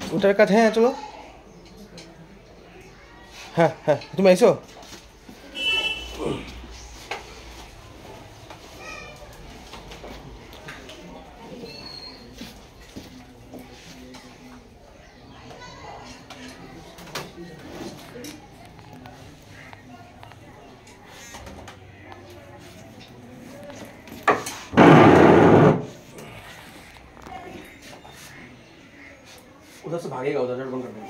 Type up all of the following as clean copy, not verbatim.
ওটার কাছে হ্যাঁ চলো হ্যাঁ হ্যাঁ তুমি আইসো उधर से भागेगा उधर बंद कर दो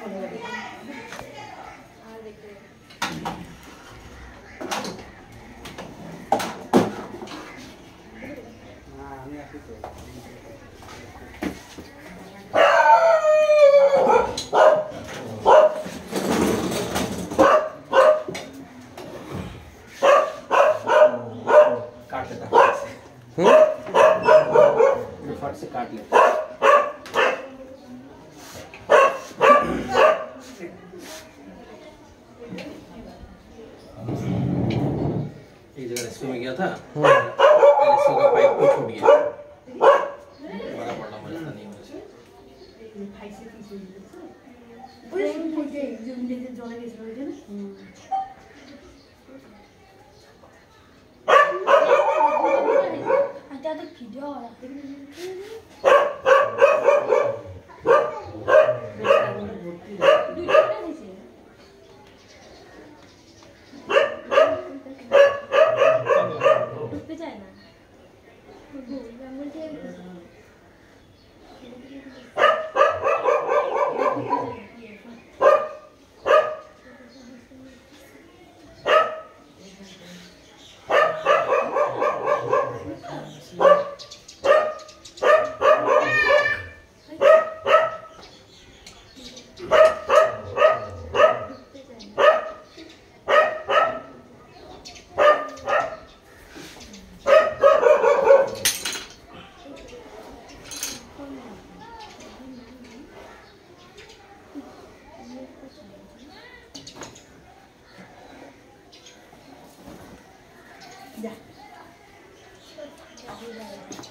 काट लेता फट से काट लेता एक जगह रेस्क्यू में गया था रेस्क्यू का पाइप को छूट गया बड़ा पड़ा मुझे नहीं हो रहा Ya.